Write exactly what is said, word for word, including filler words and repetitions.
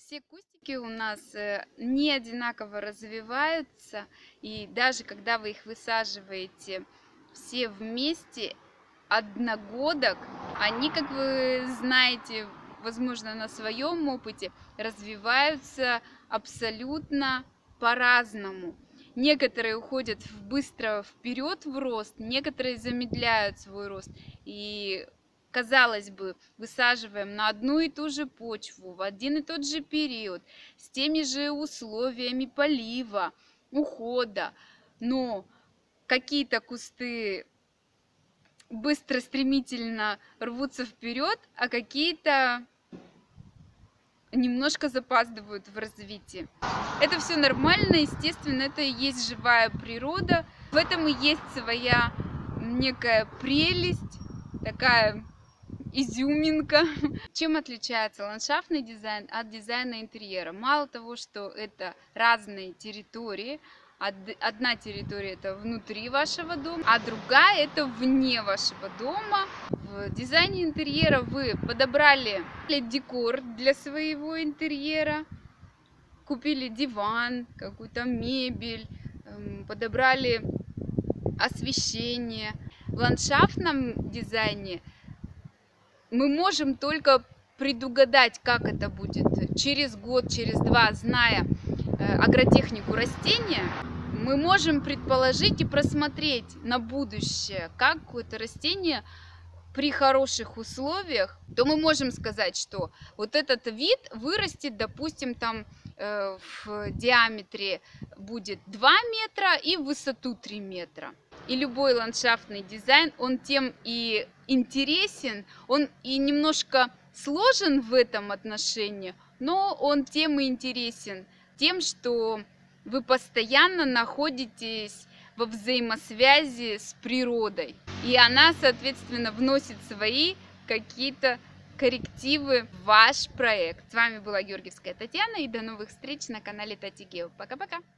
Все кустики у нас э, не одинаково развиваются, и даже когда вы их высаживаете все вместе, одногодок, они, как вы знаете, возможно, на своем опыте, развиваются абсолютно по-разному. Некоторые уходят быстро вперед в рост, некоторые замедляют свой рост. И казалось бы, высаживаем на одну и ту же почву, в один и тот же период, с теми же условиями полива, ухода, но какие-то кусты быстро, стремительно рвутся вперед, а какие-то немножко запаздывают в развитии. Это все нормально, естественно, это и есть живая природа. В этом и есть своя некая прелесть, такая изюминка. Чем отличается ландшафтный дизайн от дизайна интерьера? Мало того, что это разные территории, одна территория это внутри вашего дома, а другая это вне вашего дома. В дизайне интерьера вы подобрали декор для своего интерьера, купили диван, какую-то мебель, подобрали освещение. В ландшафтном дизайне мы можем только предугадать, как это будет через год, через два, зная агротехнику растения. Мы можем предположить и просмотреть на будущее, как какое-то растение при хороших условиях, то мы можем сказать, что вот этот вид вырастет, допустим, там э, в диаметре будет два метра и в высоту три метра. И любой ландшафтный дизайн, он тем и интересен, он и немножко сложен в этом отношении, но он тем и интересен, тем, что вы постоянно находитесь во взаимосвязи с природой. И она, соответственно, вносит свои какие-то коррективы в ваш проект. С вами была Георгиевская Татьяна, и до новых встреч на канале Тати Гео. Пока-пока!